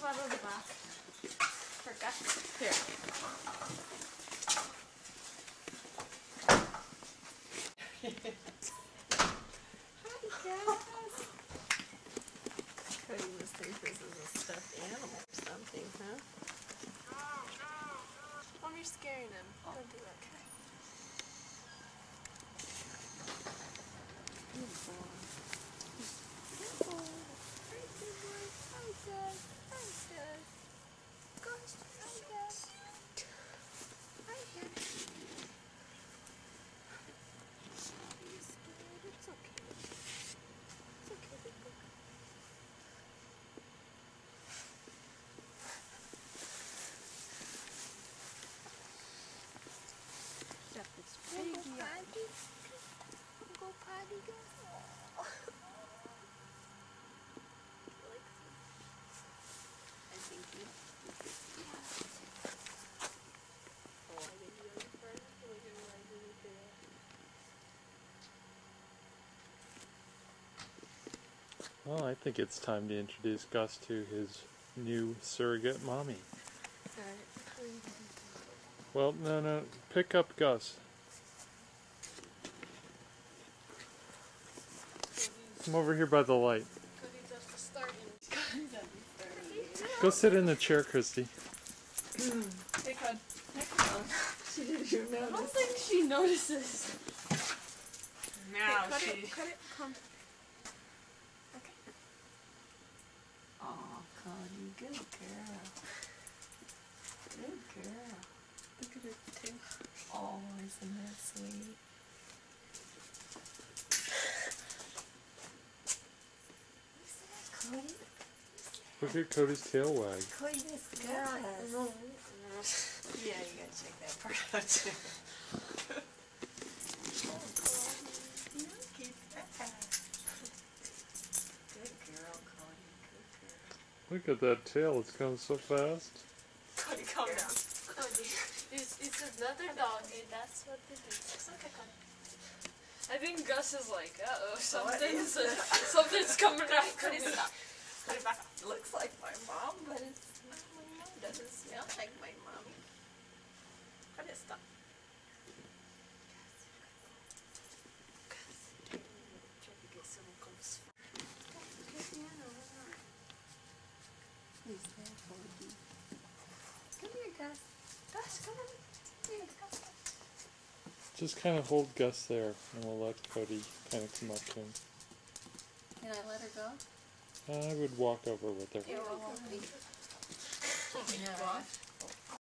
out of the bath. For Gus. Here. Kodi must think this is a stuffed animal or something, huh? Oh, you're scaring him. Don't do that, okay? Good boy. Good boy. Very good boy. Hi, Gus. Hi, Gus. Gus. Hi, Gus. Hi, Gus. Are you scared? It's okay. It's okay, big boy. It's pretty potty. Go potty, Gus. Oh. I think you. Oh, I think you like first. Look at my little tail. Well, I think it's time to introduce Gus to his new surrogate mommy. Alright. Well, no, pick up Gus. Come over here by the light. Kodi's at the starting. Go sit in the chair, Christy. Hey, Kod. She didn't even notice. I don't think she notices. Now hey, cut it. Come. Okay. Aw, Kodi, good girl. Good girl. Look at her tail. Oh, isn't that sweet? Kodi? Look at Kodi's tail wag. Kodi, this girl. Yeah, you gotta check that part out too. Good girl, Kodi. Good girl. Look at that tail, it's coming so fast. Kodi, calm down. Kodi. It's another doggy, that's what it is. It's okay, Kodi. I think Gus is like, uh-oh, something's coming out. Kodi, stop. Kodi, back up. Looks like my mom, but it's not my mom. Doesn't smell like my mommy. Kodi, stop. Who's there, Kodi? Come here, Gus. Gus, come on. Here, Gus. Just kind of hold Gus there, and we'll let Kodi kind of come up to him. Can I let her go? I would walk over with her. You're welcome.